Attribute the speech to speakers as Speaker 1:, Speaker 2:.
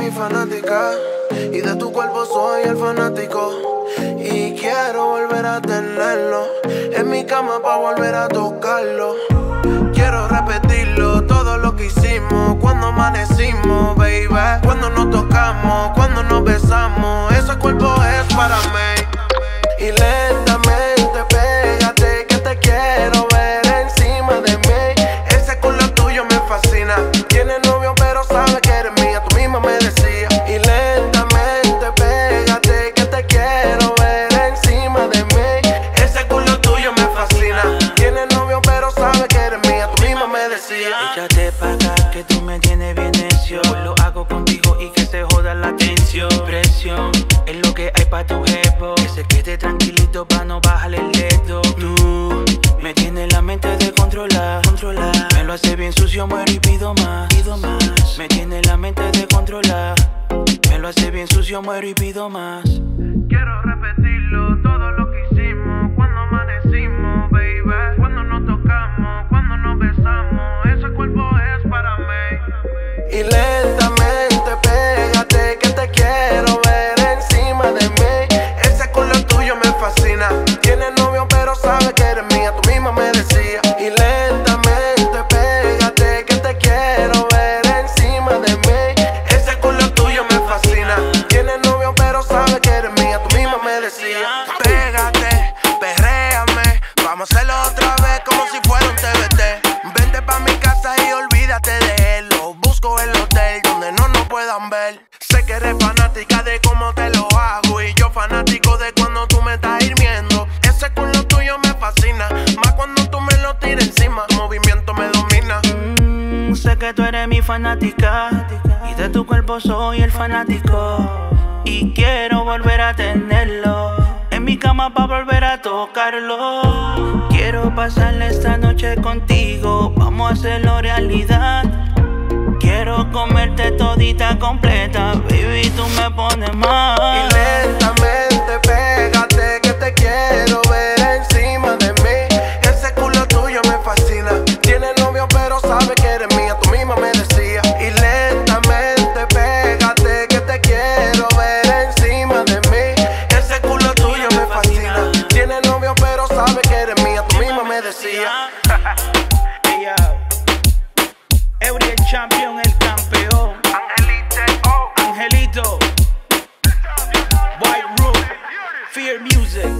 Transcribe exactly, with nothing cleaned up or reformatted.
Speaker 1: mi fanática y de tu cuerpo soy el fanático. Y quiero volver a tenerlo en mi cama pa' volver a tocarlo. Quiero repetirlo, todo lo que hicimos cuando amanecimos, baby. Cuando nos tocamos, cuando nos besamos, ese cuerpo es para mí. Y lentamente pégate que te quiero ver encima de mí. Ese culo tuyo me fascina. Tienes novio pero sabe que eres mía, tú misma me decías. Y lentamente pégate que te quiero ver encima de mí. Ese culo tuyo me fascina. Tienes novio pero sabe que eres mía, tú misma me decías.
Speaker 2: Échate pa' acá que tú me tienes bien necio. Lo hago contigo y que se joda la tensión. Presión es lo que hay pa' tu jefe. Que se quede tranquilito pa' no bajarle el dedo. Tú me tienes la mente de controlar, controlar. Me lo hace bien sucio, muero y pido más, pido más. Me tienes la mente de controlar. Me lo hace bien sucio, muero y pido más.
Speaker 1: Quiero repetirlo, todo lo que hicimos cuando amanecimos, baby. Cuando nos tocamos, cuando nos besamos, ese cuerpo es para mí. Y lentamente pégate que te quiero ver encima de mí. Ese culo tuyo me fascina. Tienes novio pero sabe que eres mía, tú misma me decías. Y lentamente pégate que te quiero ver encima de mí. Ese culo tuyo me fascina. Tienes novio pero sabe que eres mía, tú misma me decías. Pégate, perréame, vamos a hacerlo otra vez como si fuera un T V T. Vente pa' mi casa y olvídate de él. Lo busco en el hotel donde no nos puedan ver. Sé que eres fanática de cómo te lo hago y yo fanático de cuando tú me estás hirviendo. Ese culo tuyo me fascina, más cuando tú me lo tiras encima. Tu movimiento me domina.
Speaker 2: mm, Sé que tú eres mi fanática y de tu cuerpo soy el fanático. Y quiero volver a tenerlo en mi cama pa' volver a tocarlo. Quiero pasarle esta noche contigo, vamos a hacerlo realidad. Quiero comerte todita completa, baby, tú me pones mal.
Speaker 1: Y lentamente pégate que te quiero ver encima de mí. Ese culo tuyo me fascina. Tienes novio pero sabe que eres mía, tú misma me decías. Y lentamente pégate que te quiero ver encima de mí. Ese culo tuyo me fascina. Tienes novio pero sabe que eres mía, tú misma me decías.
Speaker 2: Hey, yo. Eury el champion, el campeón.
Speaker 1: Angelito, oh.
Speaker 2: Angelito. White Room. Fear Music.